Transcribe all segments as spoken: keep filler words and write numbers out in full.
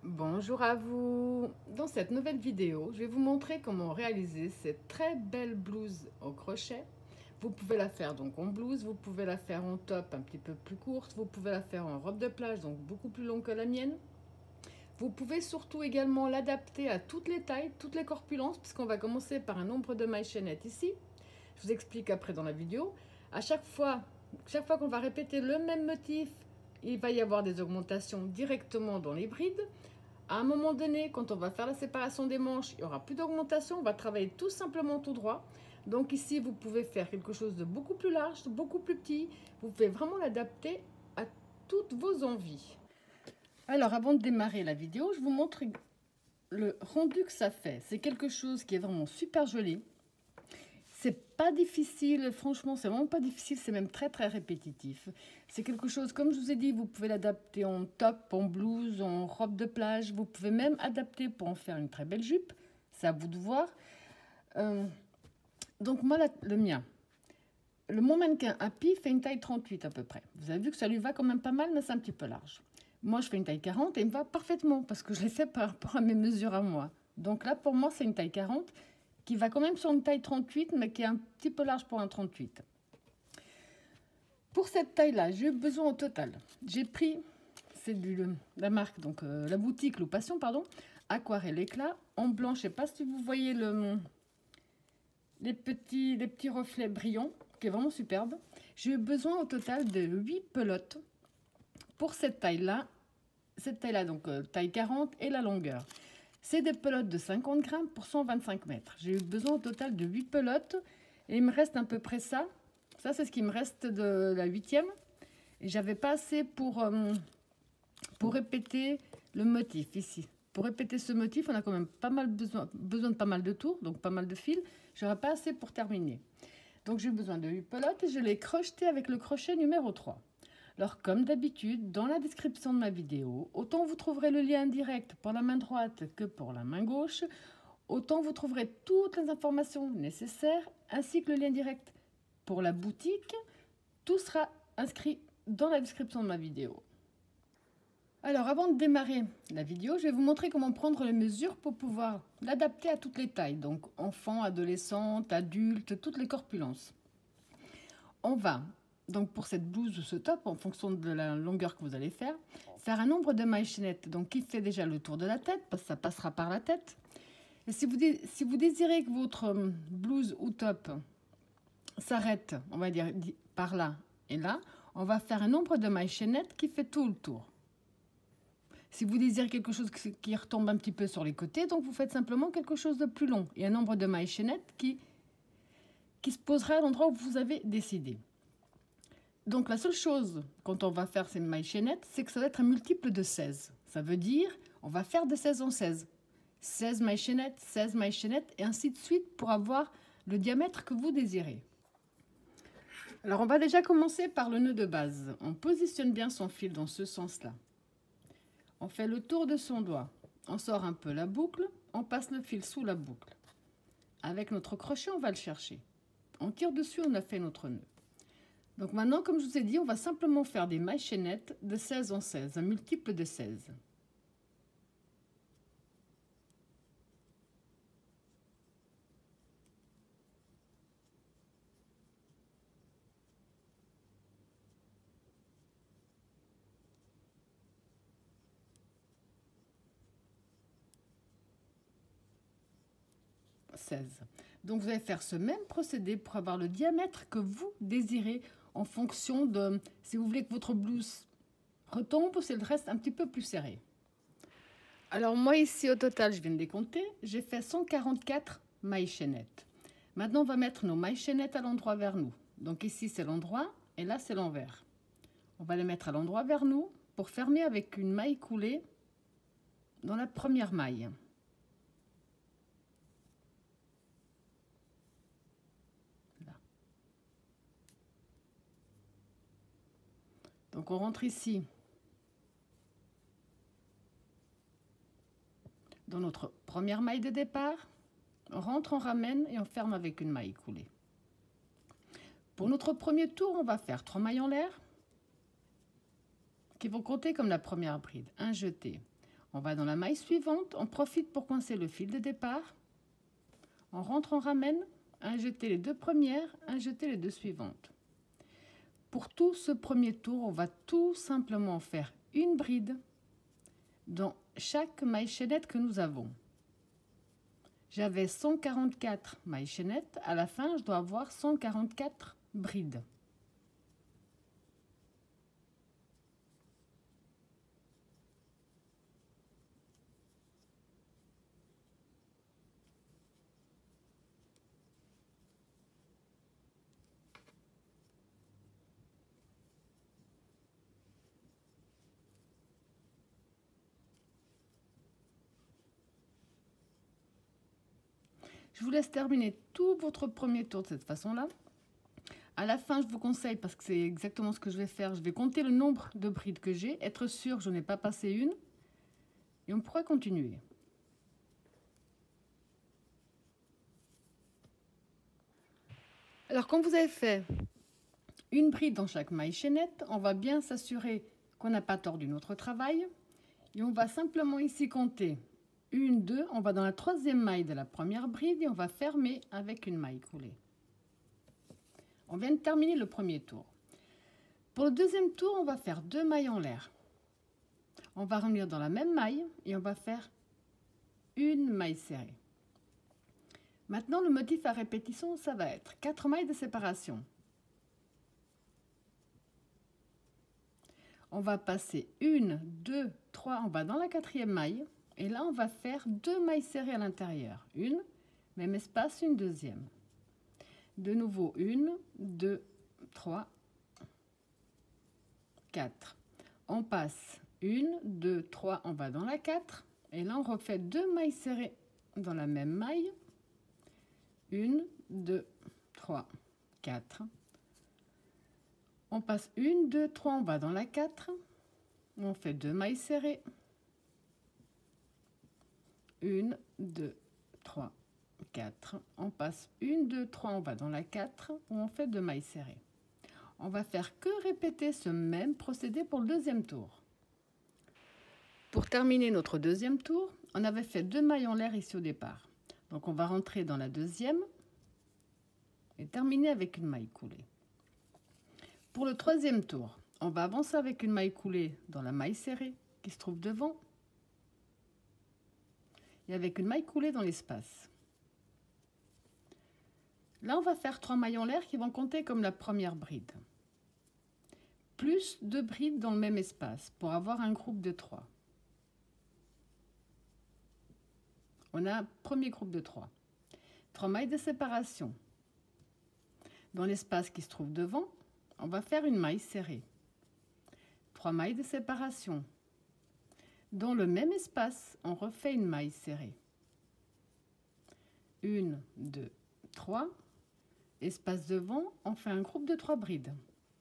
Bonjour à vous. Dans cette nouvelle vidéo, je vais vous montrer comment réaliser cette très belle blouse au crochet. Vous pouvez la faire donc en blouse, vous pouvez la faire en top un petit peu plus courte, vous pouvez la faire en robe de plage, donc beaucoup plus longue que la mienne. Vous pouvez surtout également l'adapter à toutes les tailles, toutes les corpulences, puisqu'on va commencer par un nombre de mailles chaînettes ici. Je vous explique après dans la vidéo. À chaque fois, chaque fois qu'on va répéter le même motif, il va y avoir des augmentations directement dans les brides. À un moment donné, quand on va faire la séparation des manches, il n'y aura plus d'augmentation, on va travailler tout simplement tout droit. Donc ici, vous pouvez faire quelque chose de beaucoup plus large, beaucoup plus petit. Vous pouvez vraiment l'adapter à toutes vos envies. Alors, avant de démarrer la vidéo, je vous montre le rendu que ça fait. C'est quelque chose qui est vraiment super joli. C'est pas difficile, franchement, c'est vraiment pas difficile, c'est même très très répétitif. C'est quelque chose, comme je vous ai dit, vous pouvez l'adapter en top, en blouse, en robe de plage. Vous pouvez même adapter pour en faire une très belle jupe. C'est à vous de voir. Euh, donc moi, la, le mien, le mon mannequin Happy fait une taille trente-huit à peu près. Vous avez vu que ça lui va quand même pas mal, mais c'est un petit peu large. Moi, je fais une taille quarante et il me va parfaitement parce que je l'ai fait par rapport à mes mesures à moi. Donc là, pour moi, c'est une taille quarante. Qui va quand même sur une taille trente-huit, mais qui est un petit peu large pour un trente-huit. Pour cette taille-là, j'ai eu besoin au total. J'ai pris, c'est de la marque, donc euh, la boutique Loupation, pardon, Aquarelle Éclat, en blanc. Je ne sais pas si vous voyez le, les, petits, les petits reflets brillants, qui est vraiment superbe. J'ai eu besoin au total de huit pelotes pour cette taille-là. Cette taille-là, donc euh, taille quarante et la longueur. C'est des pelotes de cinquante grammes pour cent vingt-cinq mètres. J'ai eu besoin au total de huit pelotes et il me reste à peu près ça. Ça, c'est ce qui me reste de la huitième. Et j'avais pas assez pour, euh, pour répéter le motif ici. Pour répéter ce motif, on a quand même pas mal besoin, besoin de pas mal de tours, donc pas mal de fils. J'aurais pas assez pour terminer. Donc j'ai eu besoin de huit pelotes et je l'ai crocheté avec le crochet numéro trois. Alors, comme d'habitude, dans la description de ma vidéo, autant vous trouverez le lien direct pour la main droite que pour la main gauche, autant vous trouverez toutes les informations nécessaires, ainsi que le lien direct pour la boutique. Tout sera inscrit dans la description de ma vidéo. Alors, avant de démarrer la vidéo, je vais vous montrer comment prendre les mesures pour pouvoir l'adapter à toutes les tailles, donc enfants, adolescentes, adultes, toutes les corpulences. On va... Donc pour cette blouse ou ce top, en fonction de la longueur que vous allez faire, faire un nombre de mailles chaînettes, donc qui fait déjà le tour de la tête, parce que ça passera par la tête. Et si vous, si vous désirez que votre blouse ou top s'arrête, on va dire par là et là, on va faire un nombre de mailles chaînettes qui fait tout le tour. Si vous désirez quelque chose qui retombe un petit peu sur les côtés, donc vous faites simplement quelque chose de plus long et un nombre de mailles chaînettes qui, qui se posera à l'endroit où vous avez décidé. Donc la seule chose quand on va faire ces mailles chaînettes, c'est que ça va être un multiple de seize. Ça veut dire on va faire de seize en seize. seize mailles chaînettes, seize mailles chaînettes et ainsi de suite pour avoir le diamètre que vous désirez. Alors on va déjà commencer par le nœud de base. On positionne bien son fil dans ce sens-là. On fait le tour de son doigt. On sort un peu la boucle, on passe le fil sous la boucle. Avec notre crochet, on va le chercher. On tire dessus, on a fait notre nœud. Donc maintenant, comme je vous ai dit, on va simplement faire des mailles chaînettes de seize en seize, un multiple de seize. seize. Donc vous allez faire ce même procédé pour avoir le diamètre que vous désirez en fonction de si vous voulez que votre blouse retombe ou si elle reste un petit peu plus serrée. Alors moi ici au total, je viens de les compter, j'ai fait cent quarante-quatre mailles chaînettes. Maintenant on va mettre nos mailles chaînettes à l'endroit vers nous. Donc ici c'est l'endroit et là c'est l'envers. On va les mettre à l'endroit vers nous pour fermer avec une maille coulée dans la première maille. Donc on rentre ici dans notre première maille de départ, on rentre, on ramène et on ferme avec une maille coulée. Pour notre premier tour, on va faire trois mailles en l'air qui vont compter comme la première bride. Un jeté. On va dans la maille suivante, on profite pour coincer le fil de départ. On rentre, on ramène, injeter les deux premières, injeter les deux suivantes. Pour tout ce premier tour, on va tout simplement faire une bride dans chaque maille chaînette que nous avons. J'avais cent quarante-quatre mailles chaînettes, à la fin je dois avoir cent quarante-quatre brides. Je vous laisse terminer tout votre premier tour de cette façon-là. À la fin, je vous conseille, parce que c'est exactement ce que je vais faire, je vais compter le nombre de brides que j'ai, être sûr que je n'ai pas passé une, et on pourra continuer. Alors, quand vous avez fait une bride dans chaque maille chaînette, on va bien s'assurer qu'on n'a pas tordu notre travail, et on va simplement ici compter une, deux, on va dans la troisième maille de la première bride et on va fermer avec une maille coulée. On vient de terminer le premier tour. Pour le deuxième tour, on va faire deux mailles en l'air. On va revenir dans la même maille et on va faire une maille serrée. Maintenant, le motif à répétition, ça va être quatre mailles de séparation. On va passer une, deux, trois, on va dans la quatrième maille. Et là, on va faire deux mailles serrées à l'intérieur. Une, même espace, une deuxième. De nouveau, une, deux, trois, quatre. On passe une, deux, trois, on va dans la quatre. Et là, on refait deux mailles serrées dans la même maille. Une, deux, trois, quatre. On passe une, deux, trois, on va dans la quatre. On fait deux mailles serrées. Une, deux, trois, quatre. On passe une, deux, trois, on va dans la quatre, où on fait deux mailles serrées. On va faire que répéter ce même procédé pour le deuxième tour. Pour terminer notre deuxième tour, on avait fait deux mailles en l'air ici au départ. Donc on va rentrer dans la deuxième et terminer avec une maille coulée. Pour le troisième tour, on va avancer avec une maille coulée dans la maille serrée qui se trouve devant. Et avec une maille coulée dans l'espace. Là, on va faire trois mailles en l'air qui vont compter comme la première bride. Plus deux brides dans le même espace pour avoir un groupe de trois. On a un premier groupe de trois. Trois mailles de séparation. Dans l'espace qui se trouve devant, on va faire une maille serrée. Trois mailles de séparation. Dans le même espace, on refait une maille serrée. Une, deux, trois. Espace devant, on fait un groupe de trois brides.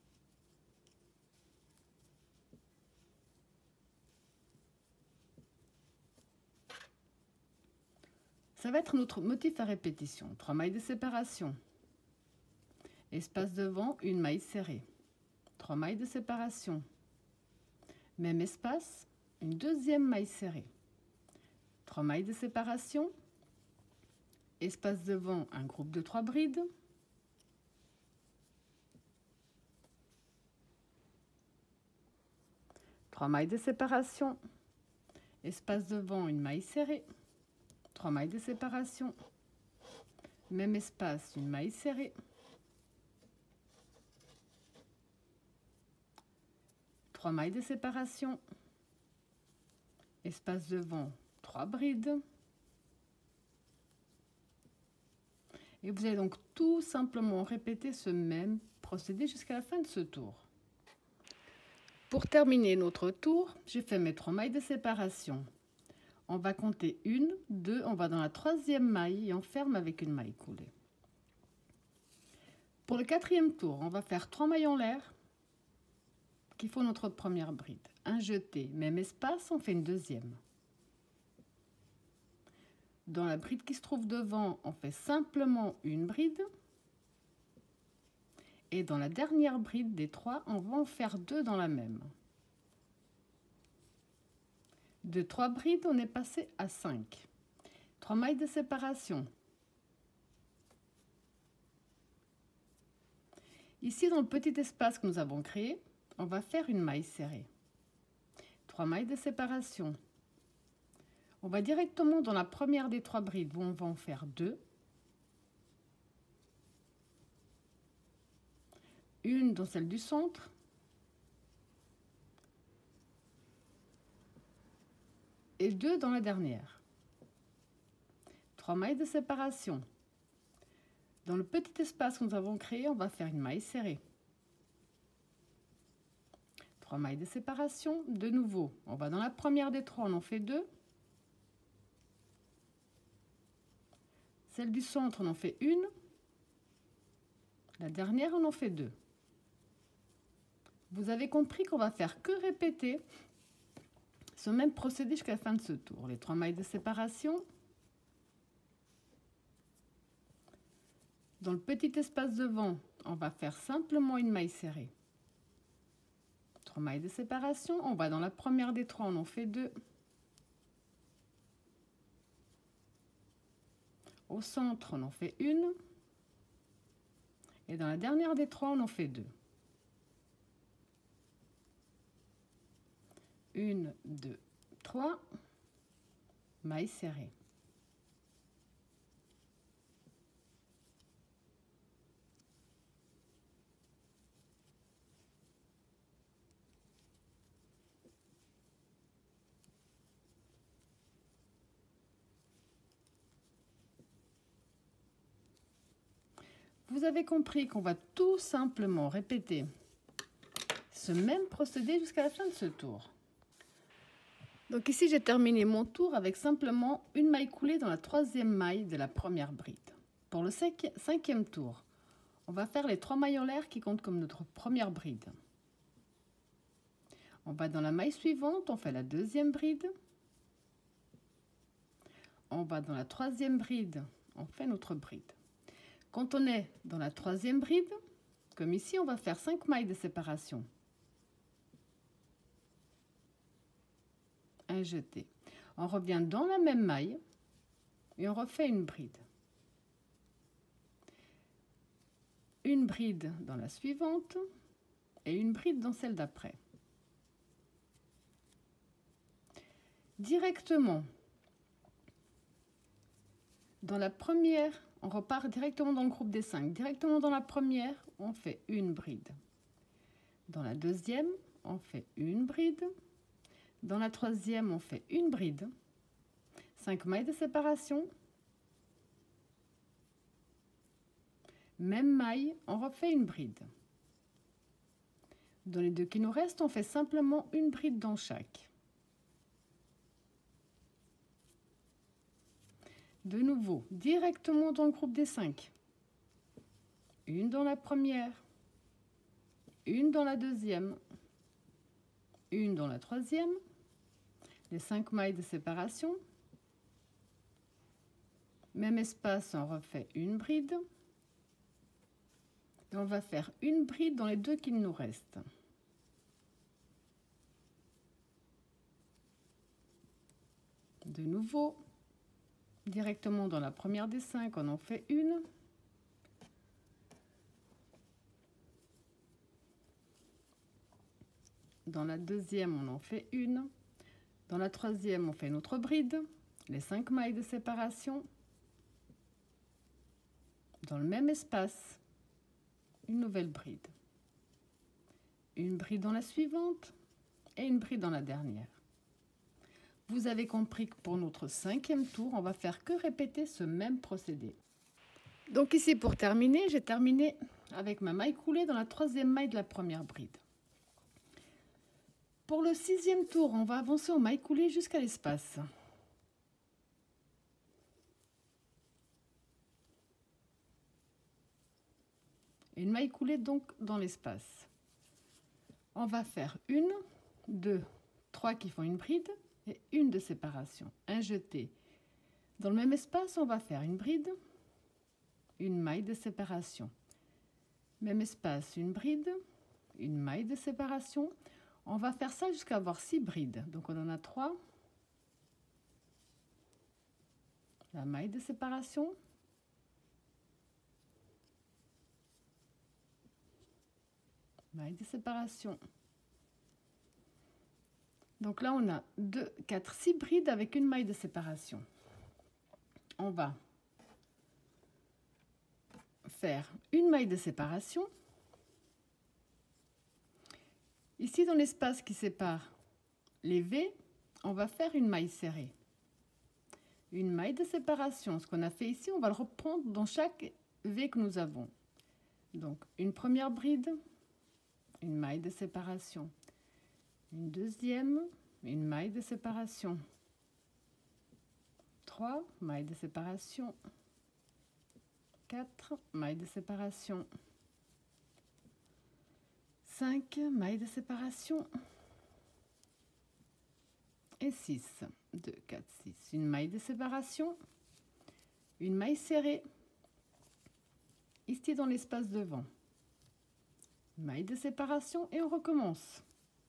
Ça va être notre motif à répétition. Trois mailles de séparation. Espace devant, une maille serrée. Trois mailles de séparation. Même espace. Une deuxième maille serrée, trois mailles de séparation, espace devant, un groupe de trois brides, trois mailles de séparation, espace devant, une maille serrée, trois mailles de séparation, même espace, une maille serrée, trois mailles de séparation, espace devant, trois brides. Et vous allez donc tout simplement répéter ce même procédé jusqu'à la fin de ce tour. Pour terminer notre tour, j'ai fait mes trois mailles de séparation. On va compter une, deux, on va dans la troisième maille et on ferme avec une maille coulée. Pour le quatrième tour, on va faire trois mailles en l'air qui font notre première bride. Un jeté, même espace, on fait une deuxième. Dans la bride qui se trouve devant, on fait simplement une bride. Et dans la dernière bride des trois, on va en faire deux dans la même. De trois brides, on est passé à cinq. trois mailles de séparation. Ici, dans le petit espace que nous avons créé, on va faire une maille serrée. trois mailles de séparation. On va directement dans la première des trois brides où on va en faire deux. Une dans celle du centre. Et deux dans la dernière. trois mailles de séparation. Dans le petit espace que nous avons créé, on va faire une maille serrée. trois mailles de séparation. De nouveau, on va dans la première des trois, on en fait deux. Celle du centre, on en fait une. La dernière, on en fait deux. Vous avez compris qu'on va faire que répéter ce même procédé jusqu'à la fin de ce tour. Les trois mailles de séparation. Dans le petit espace devant, on va faire simplement une maille serrée. trois mailles de séparation. On va dans la première des trois, on en fait deux. Au centre, on en fait une. Et dans la dernière des trois, on en fait deux. Une, deux, trois. Maille serrée. Vous avez compris qu'on va tout simplement répéter ce même procédé jusqu'à la fin de ce tour. Donc ici, j'ai terminé mon tour avec simplement une maille coulée dans la troisième maille de la première bride. Pour le cinquième tour, on va faire les trois mailles en l'air qui comptent comme notre première bride. On va dans la maille suivante, on fait la deuxième bride. On va dans la troisième bride, on fait notre bride. Quand on est dans la troisième bride, comme ici, on va faire cinq mailles de séparation. Un jeté. On revient dans la même maille et on refait une bride. Une bride dans la suivante et une bride dans celle d'après. Directement, dans la première, on repart directement dans le groupe des cinq. Directement dans la première, on fait une bride. Dans la deuxième, on fait une bride. Dans la troisième, on fait une bride. cinq mailles de séparation. Même maille, on refait une bride. Dans les deux qui nous restent, on fait simplement une bride dans chaque. De nouveau, directement dans le groupe des cinq. Une dans la première, une dans la deuxième, une dans la troisième, les cinq mailles de séparation. Même espace, on refait une bride. Et on va faire une bride dans les deux qui nous restent. De nouveau, directement dans la première des cinq, on en fait une. Dans la deuxième, on en fait une. Dans la troisième, on fait notre bride, les cinq mailles de séparation. Dans le même espace, une nouvelle bride. Une bride dans la suivante et une bride dans la dernière. Vous avez compris que pour notre cinquième tour, on va faire que répéter ce même procédé. Donc ici, pour terminer, j'ai terminé avec ma maille coulée dans la troisième maille de la première bride. Pour le sixième tour, on va avancer en maille coulée jusqu'à l'espace. Une maille coulée donc dans l'espace. On va faire une, deux, trois qui font une bride et une de séparation, un jeté. Dans le même espace, on va faire une bride, une maille de séparation. Même espace, une bride, une maille de séparation. On va faire ça jusqu'à avoir six brides. Donc on en a trois, la maille de séparation, maille de séparation. Donc là, on a deux, quatre, six brides avec une maille de séparation. On va faire une maille de séparation. Ici, dans l'espace qui sépare les V, on va faire une maille serrée. Une maille de séparation. Ce qu'on a fait ici, on va le reprendre dans chaque V que nous avons. Donc, une première bride, une maille de séparation. Une deuxième, une maille de séparation. Trois, mailles de séparation. Quatre, mailles de séparation. cinq, mailles de séparation. Et six, deux, quatre, six. Une maille de séparation. Une maille serrée. Ici dans l'espace devant. Maille de séparation et on recommence.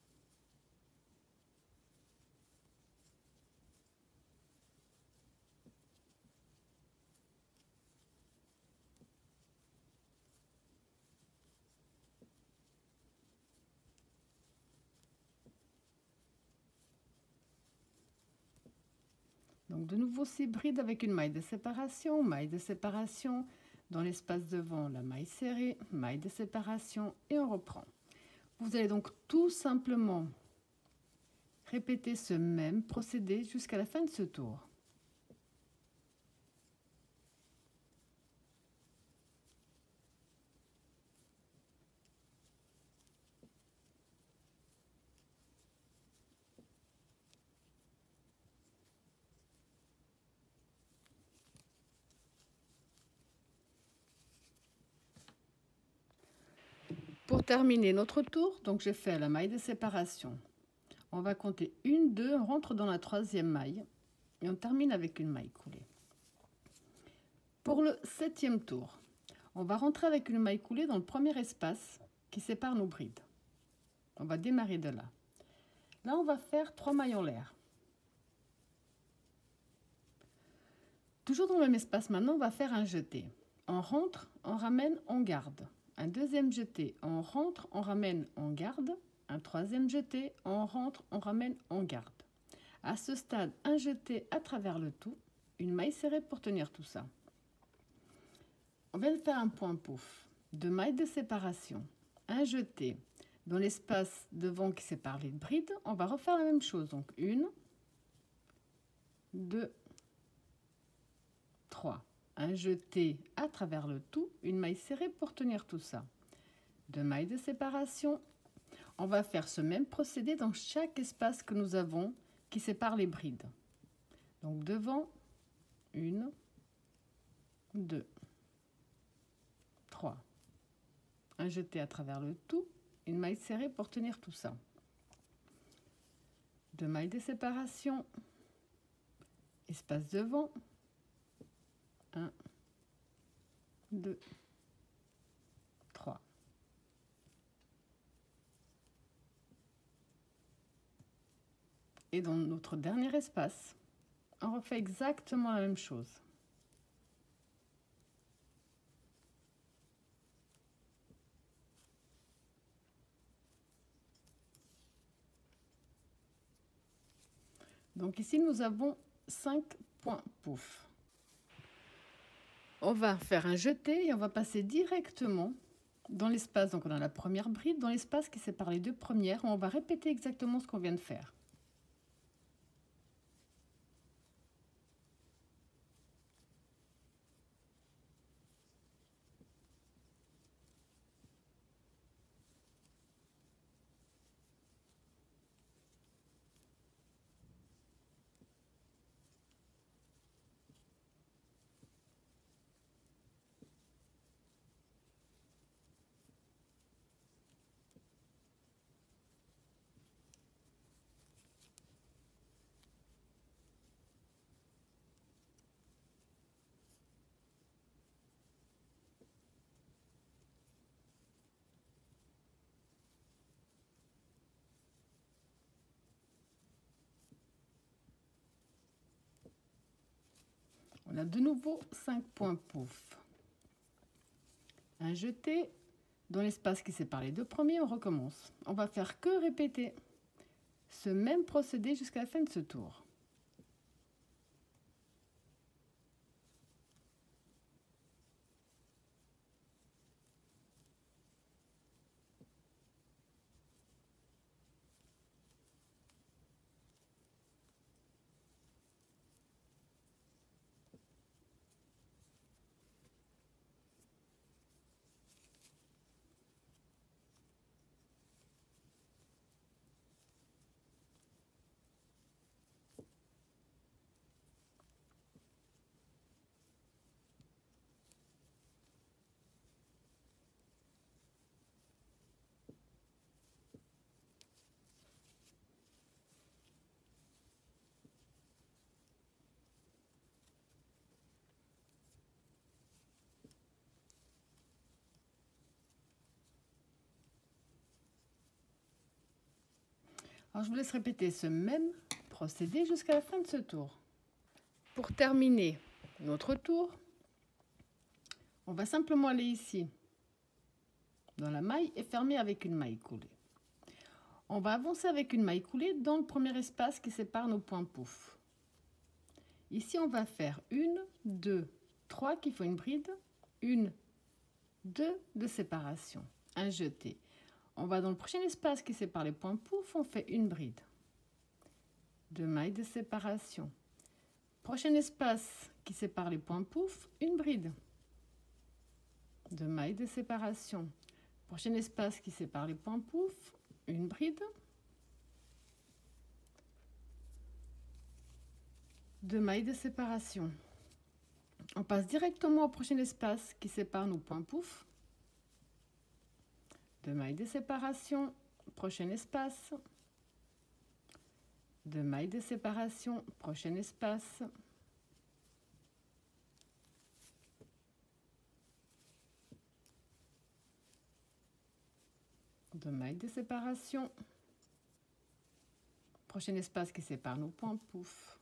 Donc de nouveau six brides avec une maille de séparation, maille de séparation, dans l'espace devant la maille serrée, maille de séparation et on reprend. Vous allez donc tout simplement répéter ce même procédé jusqu'à la fin de ce tour. Pour terminer notre tour, donc j'ai fait la maille de séparation. On va compter une, deux, on rentre dans la troisième maille et on termine avec une maille coulée. Pour le septième tour, on va rentrer avec une maille coulée dans le premier espace qui sépare nos brides. On va démarrer de là. Là, on va faire trois mailles en l'air. Toujours dans le même espace, maintenant, on va faire un jeté. On rentre, on ramène, on garde. Un deuxième jeté, on rentre, on ramène, on garde. Un troisième jeté, on rentre, on ramène, on garde. À ce stade, un jeté à travers le tout, une maille serrée pour tenir tout ça. On vient de faire un point pouf, deux mailles de séparation, un jeté dans l'espace devant qui sépare les brides. On va refaire la même chose, donc une, deux, trois. Un jeté à travers le tout, une maille serrée pour tenir tout ça. Deux mailles de séparation. On va faire ce même procédé dans chaque espace que nous avons qui sépare les brides. Donc devant, une, deux, trois. Un jeté à travers le tout, une maille serrée pour tenir tout ça. Deux mailles de séparation. Espace devant. un, deux, trois. Et dans notre dernier espace, on refait exactement la même chose. Donc ici, nous avons cinq points pouf. On va faire un jeté et on va passer directement dans l'espace. Donc on a la première bride, dans l'espace qui sépare les deux premières. On va répéter exactement ce qu'on vient de faire. On a de nouveau cinq points pouf. Un jeté. Dans l'espace qui sépare les deux premiers, on recommence. On va faire que répéter ce même procédé jusqu'à la fin de ce tour. Alors, je vous laisse répéter ce même procédé jusqu'à la fin de ce tour. Pour terminer notre tour, on va simplement aller ici, dans la maille, et fermer avec une maille coulée. On va avancer avec une maille coulée dans le premier espace qui sépare nos points pouf. Ici, on va faire une, deux, trois qui font une bride, une, deux de séparation, un jeté. On va dans le prochain espace qui sépare les points pouf, on fait une bride. Deux mailles de séparation. Prochain espace qui sépare les points pouf, une bride. Deux mailles de séparation. Prochain espace qui sépare les points pouf, une bride. Deux mailles de séparation. On passe directement au prochain espace qui sépare nos points pouf. Deux mailles de séparation, prochain espace. Deux mailles de séparation, prochain espace. Deux mailles de séparation. Prochain espace qui sépare nos points pouf.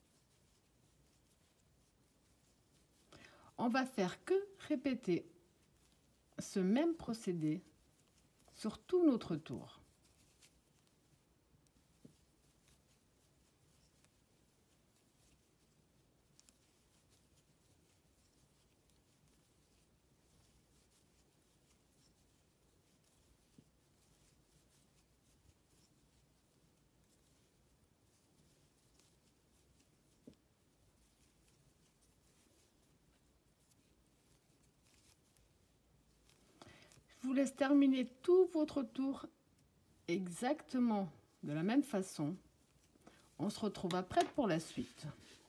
On va faire que répéter ce même procédé sur tout notre tour. Je vous laisse terminer tout votre tour exactement de la même façon. On se retrouve après pour la suite.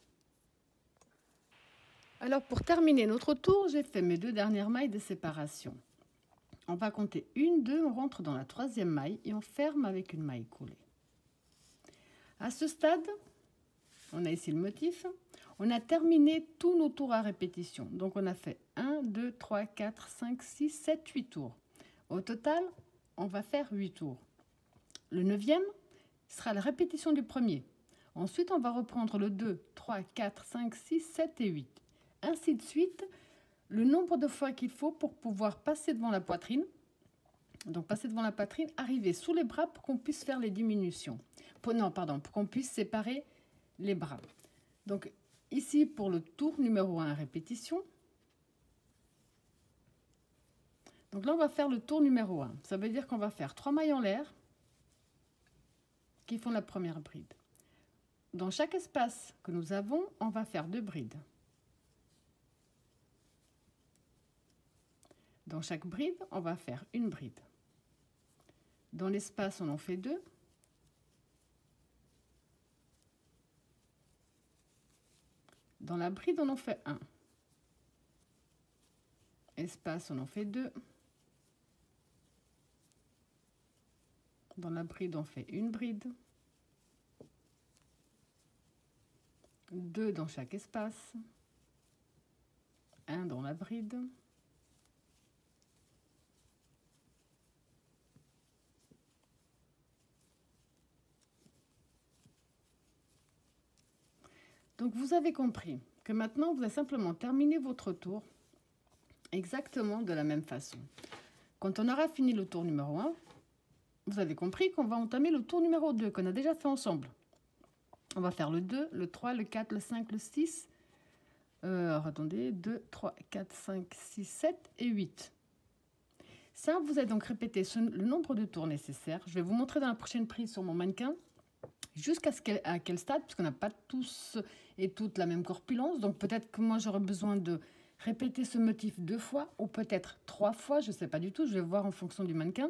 Alors pour terminer notre tour, j'ai fait mes deux dernières mailles de séparation. On va compter une, deux, on rentre dans la troisième maille et on ferme avec une maille coulée. À ce stade, on a ici le motif, on a terminé tous nos tours à répétition. Donc on a fait un, deux, trois, quatre, cinq, six, sept, huit tours. Au total, on va faire huit tours. Le neuvième sera la répétition du premier. Ensuite, on va reprendre le deux, trois, quatre, cinq, six, sept et huit. Ainsi de suite, le nombre de fois qu'il faut pour pouvoir passer devant la poitrine. Donc passer devant la poitrine, arriver sous les bras pour qu'on puisse faire les diminutions. Pour, non, pardon, pour qu'on puisse séparer les bras. Donc ici, pour le tour numéro un, répétition. Donc là, on va faire le tour numéro un. Ça veut dire qu'on va faire trois mailles en l'air qui font la première bride. Dans chaque espace que nous avons, on va faire deux brides. Dans chaque bride, on va faire une bride. Dans l'espace, on en fait deux. Dans la bride, on en fait un. Espace, on en fait deux. Dans la bride, on fait une bride. Deux dans chaque espace. Un dans la bride. Donc vous avez compris que maintenant, vous allez simplement terminer votre tour exactement de la même façon. Quand on aura fini le tour numéro un, vous avez compris qu'on va entamer le tour numéro deux, qu'on a déjà fait ensemble. On va faire le deux, le trois, le quatre, le cinq, le six. Euh, alors, attendez, deux, trois, quatre, cinq, six, sept et huit. Ça, vous allez donc répéter ce, le nombre de tours nécessaires. Je vais vous montrer dans la prochaine prise sur mon mannequin jusqu'à ce quel, à quel stade, puisqu'on n'a pas tous et toutes la même corpulence. Donc peut-être que moi, j'aurai besoin de répéter ce motif deux fois ou peut-être trois fois. Je ne sais pas du tout, je vais voir en fonction du mannequin.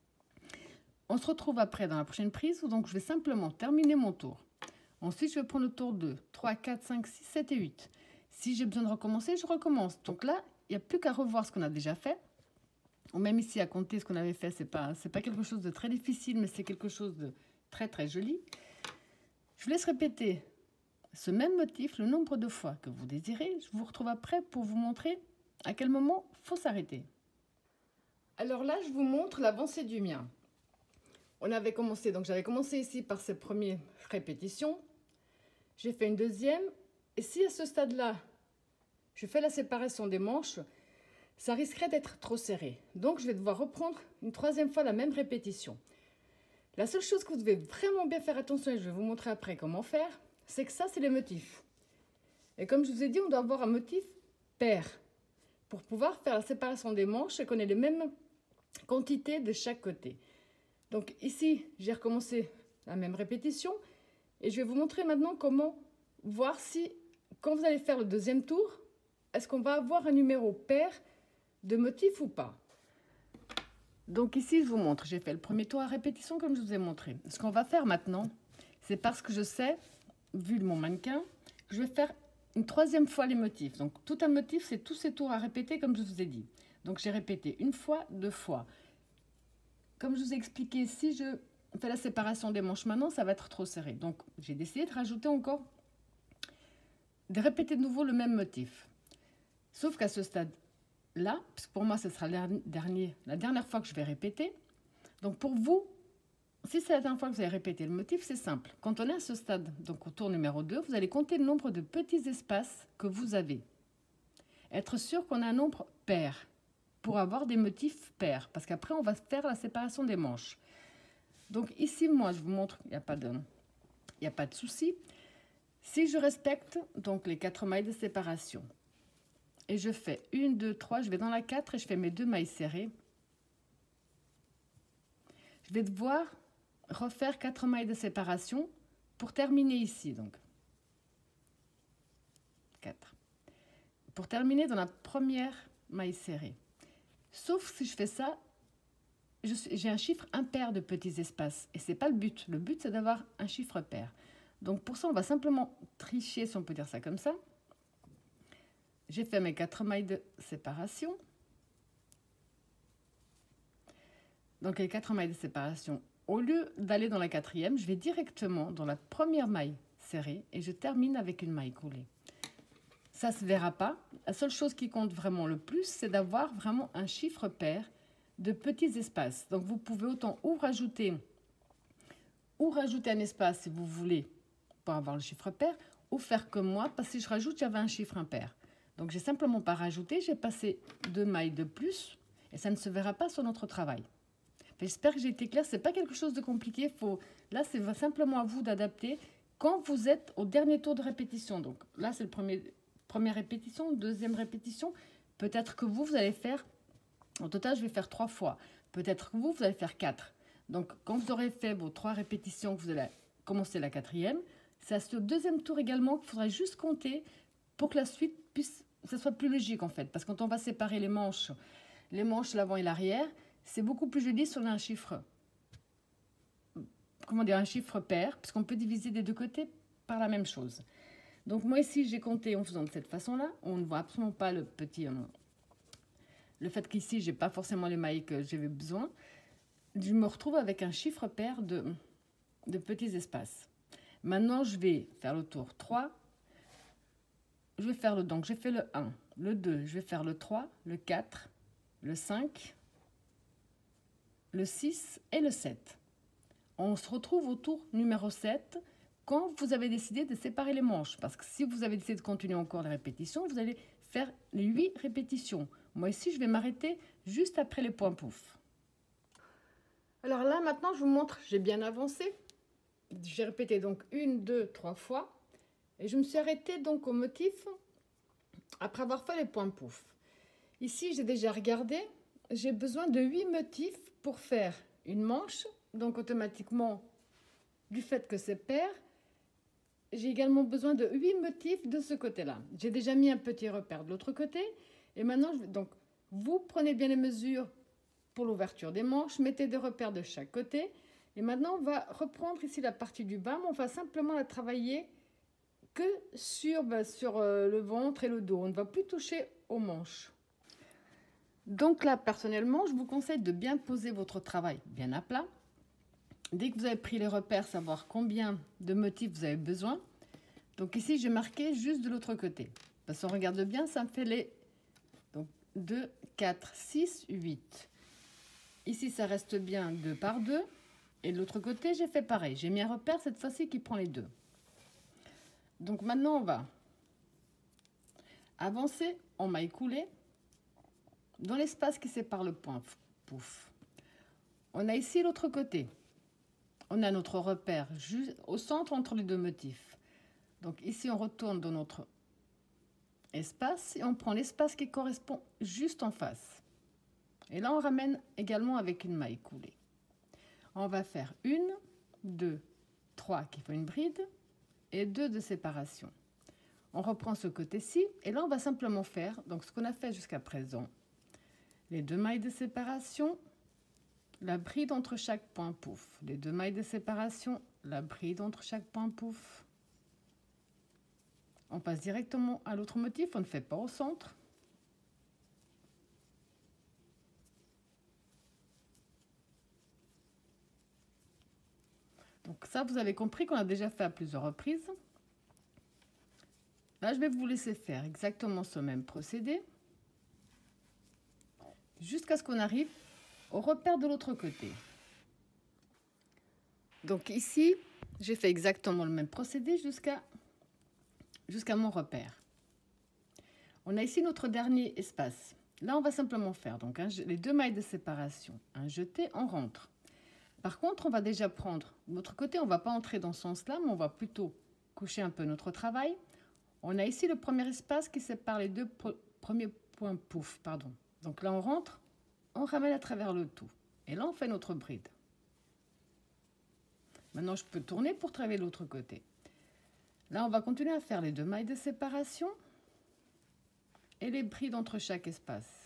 On se retrouve après dans la prochaine prise, donc je vais simplement terminer mon tour. Ensuite, je vais prendre le tour deux, trois, quatre, cinq, six, sept et huit. Si j'ai besoin de recommencer, je recommence. Donc là, il n'y a plus qu'à revoir ce qu'on a déjà fait. Ou même ici, à compter ce qu'on avait fait, ce n'est pas, c'est pas quelque chose de très difficile, mais c'est quelque chose de très, très joli. Je vous laisse répéter ce même motif le nombre de fois que vous désirez. Je vous retrouve après pour vous montrer à quel moment il faut s'arrêter. Alors là, je vous montre l'avancée du mien. On avait commencé, donc j'avais commencé ici par cette première répétition. J'ai fait une deuxième. Et si à ce stade-là, je fais la séparation des manches, ça risquerait d'être trop serré. Donc, je vais devoir reprendre une troisième fois la même répétition. La seule chose que vous devez vraiment bien faire attention, et je vais vous montrer après comment faire, c'est que ça, c'est les motifs. Et comme je vous ai dit, on doit avoir un motif pair pour pouvoir faire la séparation des manches et qu'on ait les mêmes quantités de chaque côté. Donc ici, j'ai recommencé la même répétition et je vais vous montrer maintenant comment voir si, quand vous allez faire le deuxième tour, est-ce qu'on va avoir un numéro pair de motifs ou pas. Donc ici, je vous montre, j'ai fait le premier tour à répétition comme je vous ai montré. Ce qu'on va faire maintenant, c'est parce que je sais, vu mon mannequin, que je vais faire une troisième fois les motifs. Donc tout un motif, c'est tous ces tours à répéter comme je vous ai dit. Donc j'ai répété une fois, deux fois. Comme je vous ai expliqué, si je fais la séparation des manches maintenant, ça va être trop serré. Donc j'ai décidé de rajouter encore, de répéter de nouveau le même motif. Sauf qu'à ce stade là, parce que pour moi, ce sera la dernière, la dernière fois que je vais répéter. Donc pour vous, si c'est la dernière fois que vous allez répéter le motif, c'est simple. Quand on est à ce stade, donc au tour numéro deux, vous allez compter le nombre de petits espaces que vous avez. Être sûr qu'on a un nombre pair pour avoir des motifs pairs, parce qu'après, on va faire la séparation des manches. Donc ici, moi, je vous montre, il n'y a pas de, il n'y a pas de souci. Si je respecte donc les quatre mailles de séparation, et je fais une, deux, trois, je vais dans la quatre et je fais mes deux mailles serrées. Je vais devoir refaire quatre mailles de séparation pour terminer ici, donc. quatre. Pour terminer dans la première maille serrée. Sauf si je fais ça, j'ai un chiffre impair de petits espaces. Et ce n'est pas le but. Le but, c'est d'avoir un chiffre pair. Donc pour ça, on va simplement tricher, si on peut dire ça comme ça. J'ai fait mes quatre mailles de séparation. Donc les quatre mailles de séparation, au lieu d'aller dans la quatrième, je vais directement dans la première maille serrée et je termine avec une maille coulée. Ça ne se verra pas. La seule chose qui compte vraiment le plus, c'est d'avoir vraiment un chiffre pair de petits espaces. Donc vous pouvez autant ou rajouter, ou rajouter un espace si vous voulez pour avoir le chiffre pair, ou faire comme moi, parce que si je rajoute, j'avais un chiffre impair. Donc, j'ai simplement pas rajouté, j'ai passé deux mailles de plus et ça ne se verra pas sur notre travail. J'espère que j'ai été claire, c'est pas quelque chose de compliqué. Faut... Là, c'est simplement à vous d'adapter quand vous êtes au dernier tour de répétition. Donc là, c'est le premier, première répétition, deuxième répétition. Peut-être que vous, vous allez faire, au total, je vais faire trois fois. Peut-être que vous, vous allez faire quatre. Donc, quand vous aurez fait vos trois répétitions, que vous allez commencer la quatrième, c'est à ce deuxième tour également qu'il faudra juste compter pour que la suite puisse, ça soit plus logique en fait. Parce que quand on va séparer les manches, les manches l'avant et l'arrière, c'est beaucoup plus joli si on a un chiffre, comment dire, un chiffre pair, puisqu'on peut diviser des deux côtés par la même chose. Donc moi ici, j'ai compté en faisant de cette façon-là. On ne voit absolument pas le petit, euh, le fait qu'ici, j'ai pas forcément les mailles que j'avais besoin. Je me retrouve avec un chiffre pair de, de petits espaces. Maintenant, je vais faire le tour trois. Je vais faire le, donc j'ai fait le un, le deux, je vais faire le trois, le quatre, le cinq, le six et le sept. On se retrouve au tour numéro sept quand vous avez décidé de séparer les manches. Parce que si vous avez décidé de continuer encore les répétitions, vous allez faire les huit répétitions. Moi ici, je vais m'arrêter juste après les points pouf. Alors là, maintenant, je vous montre, j'ai bien avancé. J'ai répété donc une, deux, trois fois. Et je me suis arrêtée donc au motif après avoir fait les points pouf. Ici, j'ai déjà regardé. J'ai besoin de huit motifs pour faire une manche. Donc automatiquement, du fait que c'est pair, j'ai également besoin de huit motifs de ce côté-là. J'ai déjà mis un petit repère de l'autre côté. Et maintenant, je vais, donc, vous prenez bien les mesures pour l'ouverture des manches. Mettez des repères de chaque côté. Et maintenant, on va reprendre ici la partie du bas. Mais on va simplement la travailler que sur, ben, sur euh, le ventre et le dos. On ne va plus toucher aux manches. Donc là, personnellement, je vous conseille de bien poser votre travail bien à plat. Dès que vous avez pris les repères, savoir combien de motifs vous avez besoin. Donc ici, j'ai marqué juste de l'autre côté. Parce qu'on regarde bien, ça me fait les donc deux, quatre, six, huit. Ici, ça reste bien deux par deux. Et de l'autre côté, j'ai fait pareil. J'ai mis un repère cette fois-ci qui prend les deux. Donc maintenant, on va avancer en maille coulée dans l'espace qui sépare le point pouf. On a ici l'autre côté. On a notre repère juste au centre entre les deux motifs. Donc ici, on retourne dans notre espace et on prend l'espace qui correspond juste en face. Et là, on ramène également avec une maille coulée. On va faire une, deux, trois qui font une bride et deux de séparation. On reprend ce côté-ci et là, on va simplement faire donc ce qu'on a fait jusqu'à présent. Les deux mailles de séparation, la bride entre chaque point pouf. Les deux mailles de séparation, la bride entre chaque point pouf. On passe directement à l'autre motif, on ne fait pas au centre. Donc ça, vous avez compris qu'on a déjà fait à plusieurs reprises. Là, je vais vous laisser faire exactement ce même procédé jusqu'à ce qu'on arrive au repère de l'autre côté. Donc ici, j'ai fait exactement le même procédé jusqu'à jusqu'à mon repère. On a ici notre dernier espace. Là, on va simplement faire donc un, les deux mailles de séparation, un jeté, on rentre. Par contre, on va déjà prendre de l'autre côté, on ne va pas entrer dans ce sens-là, mais on va plutôt coucher un peu notre travail. On a ici le premier espace qui sépare les deux premiers points pouf, pardon. Donc là, on rentre, on ramène à travers le tout. Et là, on fait notre bride. Maintenant, je peux tourner pour travailler l'autre côté. Là, on va continuer à faire les deux mailles de séparation et les brides entre chaque espace.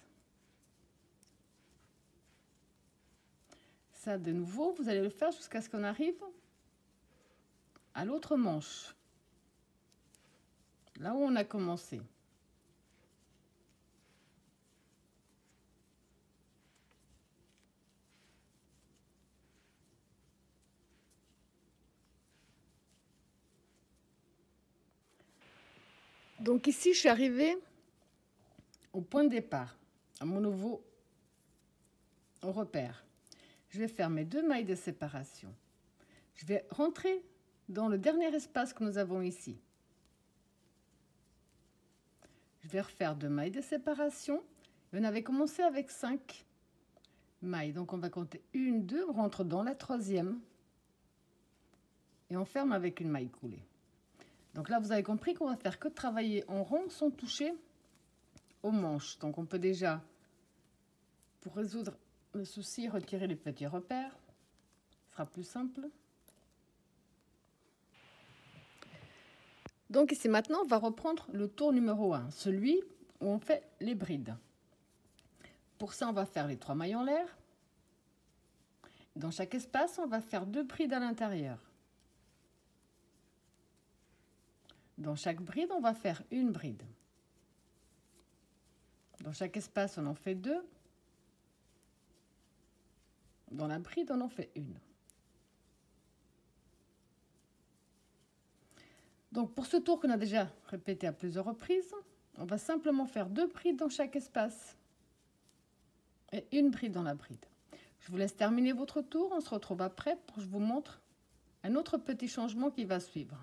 Ça, de nouveau, vous allez le faire jusqu'à ce qu'on arrive à l'autre manche. Là où on a commencé. Donc ici, je suis arrivée au point de départ, à mon nouveau repère. Je vais faire mes deux mailles de séparation. Je vais rentrer dans le dernier espace que nous avons ici. Je vais refaire deux mailles de séparation. On avait commencé avec cinq mailles. Donc on va compter une, deux, on rentre dans la troisième. Et on ferme avec une maille coulée. Donc là, vous avez compris qu'on va faire que travailler en rond sans toucher aux manches. Donc on peut déjà, pour résoudre le souci, retirer les petits repères. Ce sera plus simple. Donc ici maintenant, on va reprendre le tour numéro un, celui où on fait les brides. Pour ça, on va faire les trois mailles en l'air. Dans chaque espace, on va faire deux brides à l'intérieur. Dans chaque bride, on va faire une bride. Dans chaque espace, on en fait deux. Dans la bride, on en fait une. Donc pour ce tour qu'on a déjà répété à plusieurs reprises, on va simplement faire deux brides dans chaque espace et une bride dans la bride. Je vous laisse terminer votre tour, on se retrouve après pour que je vous montre un autre petit changement qui va suivre.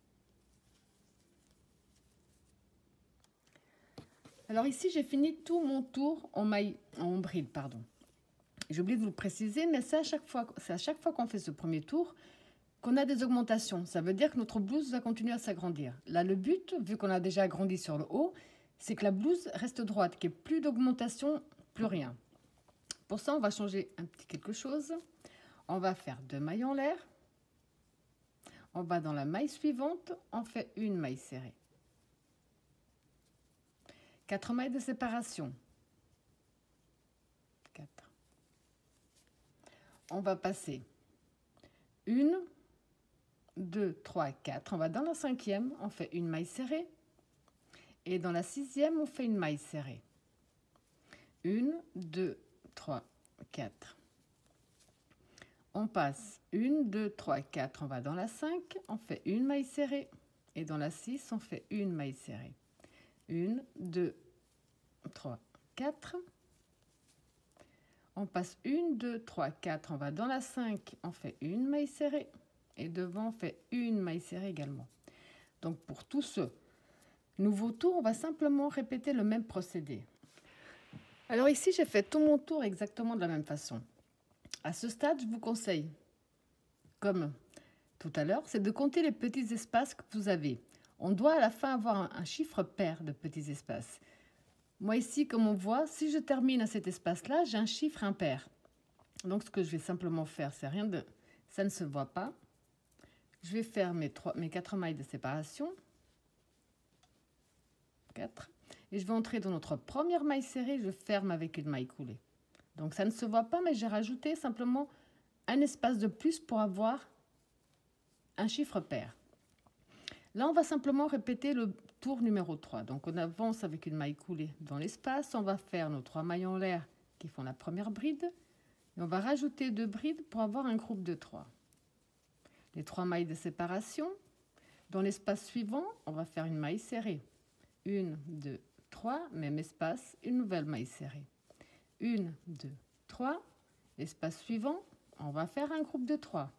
Alors ici, j'ai fini tout mon tour en maille, en bride, pardon. J'ai oublié de vous le préciser, mais c'est à chaque fois, c'est à chaque fois qu'on fait ce premier tour qu'on a des augmentations. Ça veut dire que notre blouse va continuer à s'agrandir. Là, le but, vu qu'on a déjà agrandi sur le haut, c'est que la blouse reste droite, qu'il n'y ait plus d'augmentation, plus rien. Pour ça, on va changer un petit quelque chose. On va faire deux mailles en l'air. On va dans la maille suivante, on fait une maille serrée. Quatre mailles de séparation. Quatre. On va passer une, deux, trois, quatre. On va dans la cinquième, on fait une maille serrée. Et dans la sixième, on fait une maille serrée. Une, deux, trois, quatre. On passe une, deux, trois, quatre. On va dans la cinq, on fait une maille serrée. Et dans la six, on fait une maille serrée. Une, deux, trois, quatre. On passe une, deux, trois, quatre. On va dans la cinq, on fait une maille serrée. Et devant, on fait une maille serrée également. Donc, pour tout ce nouveau tour, on va simplement répéter le même procédé. Alors ici, j'ai fait tout mon tour exactement de la même façon. À ce stade, je vous conseille, comme tout à l'heure, c'est de compter les petits espaces que vous avez. On doit à la fin avoir un, un chiffre pair de petits espaces. Moi ici, comme on voit, si je termine à cet espace-là, j'ai un chiffre impair. Donc ce que je vais simplement faire, c'est rien de... ça ne se voit pas. Je vais faire mes, trois, mes quatre mailles de séparation. quatre. Et je vais entrer dans notre première maille serrée, je ferme avec une maille coulée. Donc ça ne se voit pas, mais j'ai rajouté simplement un espace de plus pour avoir un chiffre pair. Là, on va simplement répéter le tour numéro trois. Donc on avance avec une maille coulée dans l'espace, on va faire nos trois mailles en l'air qui font la première bride, et on va rajouter deux brides pour avoir un groupe de trois. Les trois mailles de séparation. Dans l'espace suivant, on va faire une maille serrée. Une, deux, trois, même espace, une nouvelle maille serrée. Une, deux, trois. Espace suivant, on va faire un groupe de trois.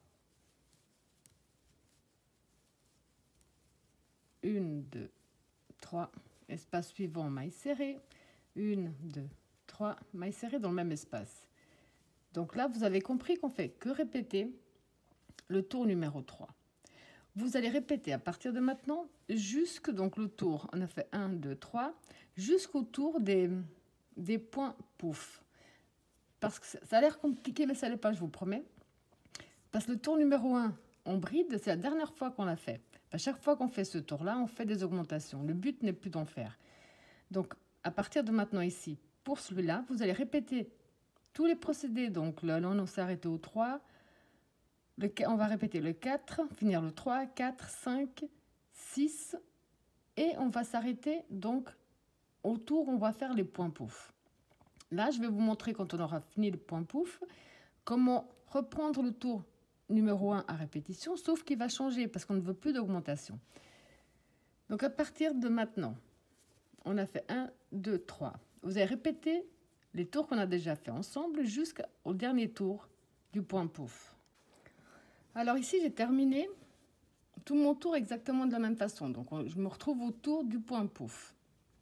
Une, deux, trois. Espace suivant, maille serrée. Une, deux, trois. Maille serrée dans le même espace. Donc là, vous avez compris qu'on fait que répéter le tour numéro trois. Vous allez répéter à partir de maintenant jusque donc le tour. On a fait un, deux, trois. Jusqu'au tour des, des points pouf. Parce que ça a l'air compliqué, mais ça l'est pas, je vous promets. Parce que le tour numéro un, en bride, c'est la dernière fois qu'on l'a fait. À chaque fois qu'on fait ce tour-là, on fait des augmentations. Le but n'est plus d'en faire. Donc, à partir de maintenant ici, pour celui-là, vous allez répéter tous les procédés. Donc, là, on s'est arrêté au trois. Le, on va répéter le quatre, finir le trois, quatre, cinq, six. Et on va s'arrêter donc au tour, on va faire les points pouf. Là, je vais vous montrer, quand on aura fini le point pouf, comment reprendre le tour numéro un à répétition, sauf qu'il va changer parce qu'on ne veut plus d'augmentation. Donc, à partir de maintenant, on a fait un, deux, trois. Vous allez répéter les tours qu'on a déjà fait ensemble jusqu'au dernier tour du point pouf. Alors ici, j'ai terminé tout mon tour exactement de la même façon. Donc, je me retrouve au tour du point pouf.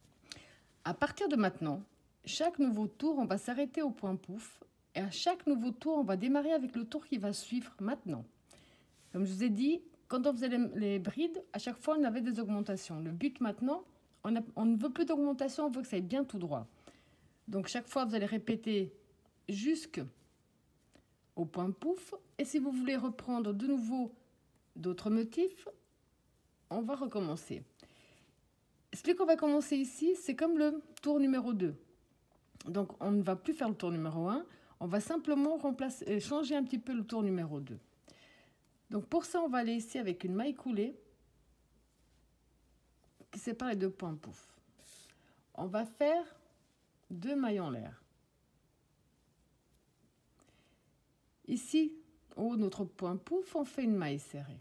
À partir de maintenant, chaque nouveau tour, on va s'arrêter au point pouf. Et à chaque nouveau tour, on va démarrer avec le tour qui va suivre maintenant. Comme je vous ai dit, quand on faisait les, les brides, à chaque fois, on avait des augmentations. Le but maintenant, on, a, on ne veut plus d'augmentation, on veut que ça aille bien tout droit. Donc, chaque fois, vous allez répéter jusqu'au point pouf. Et si vous voulez reprendre de nouveau d'autres motifs, on va recommencer. Celui qu'on va commencer ici, c'est comme le tour numéro deux. Donc, on ne va plus faire le tour numéro un. On va simplement remplacer, changer un petit peu le tour numéro deux. Donc, pour ça, on va aller ici avec une maille coulée qui sépare les deux points pouf. On va faire deux mailles en l'air. Ici, au haut de notre point pouf, on fait une maille serrée.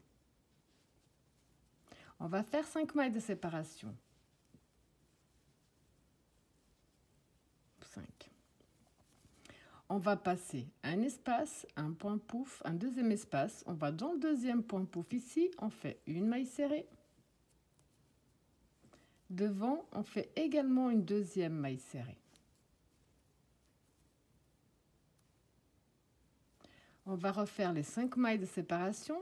On va faire cinq mailles de séparation. cinq. On va passer un espace, un point pouf, un deuxième espace. On va dans le deuxième point pouf ici, on fait une maille serrée. Devant, on fait également une deuxième maille serrée. On va refaire les cinq mailles de séparation.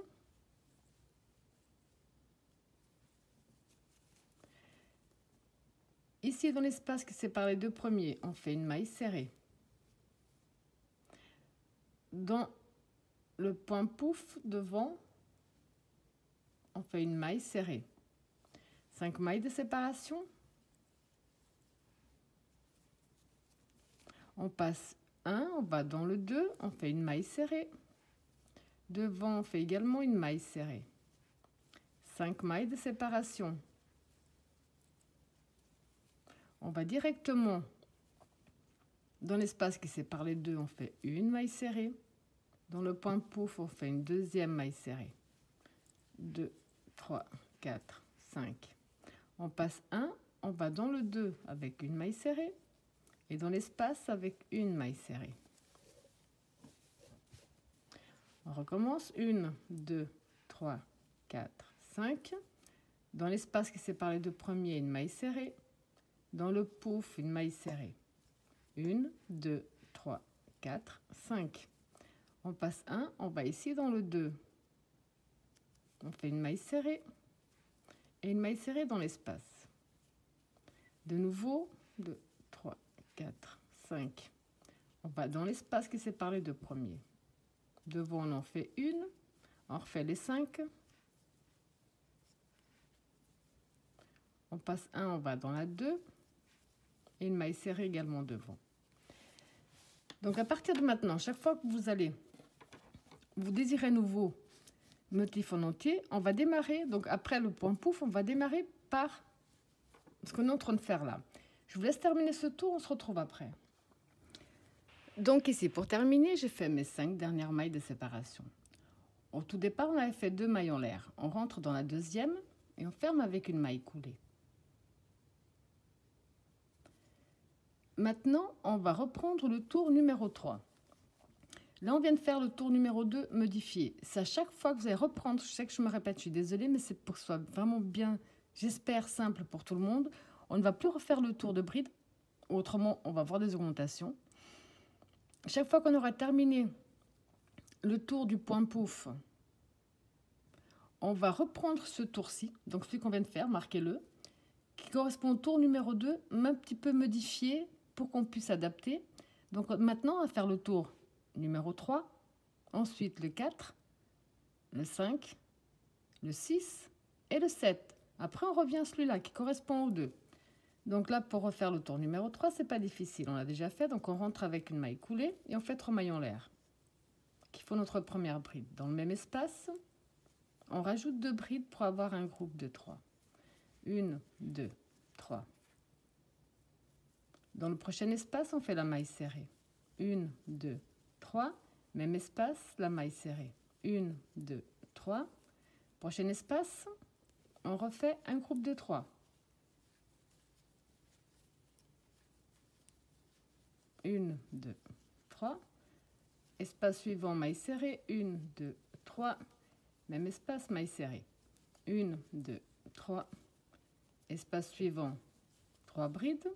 Ici, dans l'espace qui sépare les deux premiers, on fait une maille serrée. Dans le point pouf devant, on fait une maille serrée. cinq mailles de séparation. On passe un, on va dans le deux, on fait une maille serrée. Devant, on fait également une maille serrée. cinq mailles de séparation. On va directement dans l'espace qui sépare les deux, on fait une maille serrée. Dans le point pouf, on fait une deuxième maille serrée. deux, trois, quatre, cinq. On passe un, on va dans le deux avec une maille serrée et dans l'espace avec une maille serrée. On recommence. un, deux, trois, quatre, cinq. Dans l'espace qui sépare les deux premiers, une maille serrée. Dans le pouf, une maille serrée. un, deux, trois, quatre, cinq. On passe un, on va ici dans le deux. On fait une maille serrée et une maille serrée dans l'espace. De nouveau, deux, trois, quatre, cinq. On va dans l'espace qui sépare les deux premiers. Devant, on en fait une. On refait les cinq. On passe un, on va dans la deux. Et une maille serrée également devant. Donc à partir de maintenant, chaque fois que vous allez, vous désirez nouveau motif en entier, on va démarrer, donc après le point pouf, on va démarrer par ce qu'on est en train de faire là. Je vous laisse terminer ce tour, on se retrouve après. Donc ici, pour terminer, j'ai fait mes cinq dernières mailles de séparation. Au tout départ, on avait fait deux mailles en l'air. On rentre dans la deuxième et on ferme avec une maille coulée. Maintenant, on va reprendre le tour numéro trois. Là, on vient de faire le tour numéro deux, modifié. C'est à chaque fois que vous allez reprendre, je sais que je me répète, je suis désolée, mais c'est pour que ce soit vraiment bien, j'espère, simple pour tout le monde. On ne va plus refaire le tour de bride, autrement, on va voir des augmentations. Chaque fois qu'on aura terminé le tour du point pouf, on va reprendre ce tour-ci, donc celui qu'on vient de faire, marquez-le, qui correspond au tour numéro deux, un petit peu modifié pour qu'on puisse adapter. Donc maintenant, on va faire le tour numéro trois, ensuite le quatre, le cinq, le six et le sept. Après, on revient à celui-là qui correspond au deux. Donc là, pour refaire le tour numéro trois, c'est pas difficile, on l'a déjà fait. Donc on rentre avec une maille coulée et on fait trois mailles en l'air, qui font notre première bride. Dans le même espace, on rajoute deux brides pour avoir un groupe de trois. un, deux, trois. Dans le prochain espace, on fait la maille serrée. un, deux, trois. Même espace, la maille serrée. un, deux, trois. Prochain espace, on refait un groupe de trois. un, deux, trois. Espace suivant, maille serrée. un, deux, trois. Même espace, maille serrée. un, deux, trois. Espace suivant, trois brides.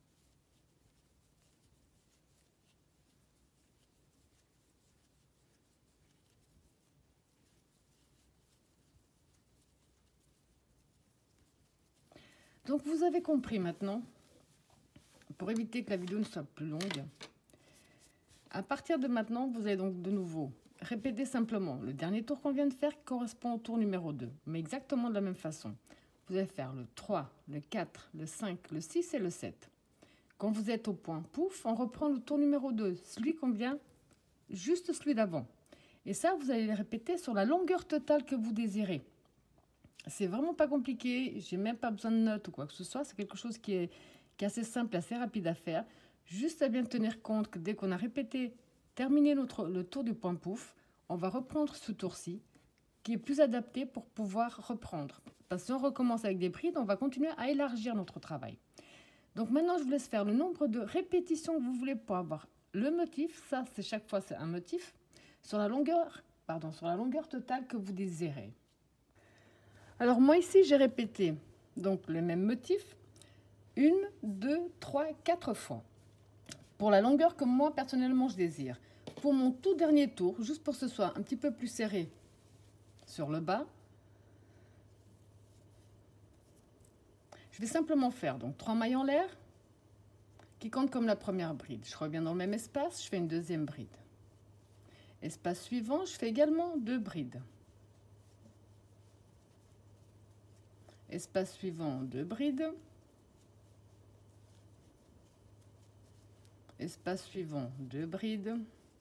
Donc vous avez compris maintenant, pour éviter que la vidéo ne soit plus longue, à partir de maintenant, vous allez donc de nouveau répéter simplement le dernier tour qu'on vient de faire qui correspond au tour numéro deux, mais exactement de la même façon. Vous allez faire le trois, le quatre, le cinq, le six et le sept. Quand vous êtes au point pouf, on reprend le tour numéro deux, celui qu'on vient, juste celui d'avant. Et ça, vous allez le répéter sur la longueur totale que vous désirez. C'est vraiment pas compliqué, j'ai même pas besoin de notes ou quoi que ce soit, c'est quelque chose qui est, qui est assez simple, assez rapide à faire. Juste à bien tenir compte que dès qu'on a répété, terminé notre, le tour du point pouf, on va reprendre ce tour-ci, qui est plus adapté pour pouvoir reprendre. Parce que si on recommence avec des brides, on va continuer à élargir notre travail. Donc maintenant, je vous laisse faire le nombre de répétitions que vous voulez pour avoir le motif. Ça, c'est chaque fois, c'est un motif. Sur la longueur, pardon, sur la longueur totale que vous désirez. Alors moi ici, j'ai répété donc le même motif une, deux, trois, quatre fois. Pour la longueur que moi, personnellement, je désire. Pour mon tout dernier tour, juste pour que ce soit un petit peu plus serré sur le bas, je vais simplement faire donc trois mailles en l'air qui comptent comme la première bride. Je reviens dans le même espace, je fais une deuxième bride. Espace suivant, je fais également deux brides. Espace suivant, deux brides. Espace suivant, deux brides.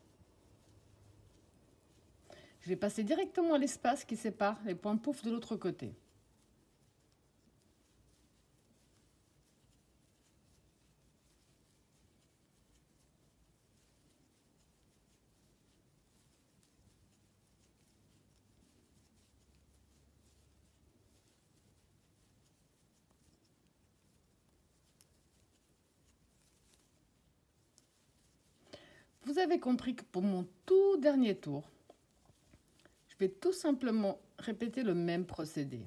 Je vais passer directement à l'espace qui sépare les points pouf de l'autre côté. Vous avez compris que pour mon tout dernier tour, je vais tout simplement répéter le même procédé.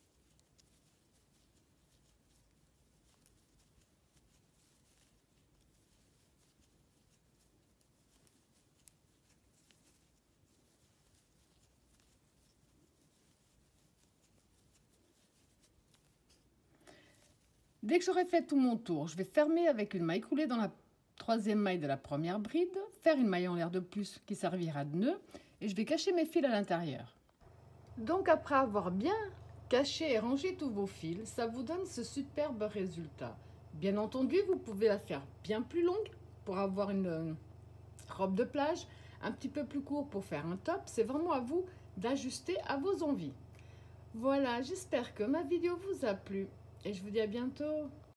Dès que j'aurai fait tout mon tour, je vais fermer avec une maille coulée dans la troisième maille de la première bride, faire une maille en l'air de plus qui servira de nœud et je vais cacher mes fils à l'intérieur. Donc après avoir bien caché et rangé tous vos fils, ça vous donne ce superbe résultat. Bien entendu, vous pouvez la faire bien plus longue pour avoir une robe de plage, un petit peu plus court pour faire un top. C'est vraiment à vous d'ajuster à vos envies. Voilà, j'espère que ma vidéo vous a plu et je vous dis à bientôt.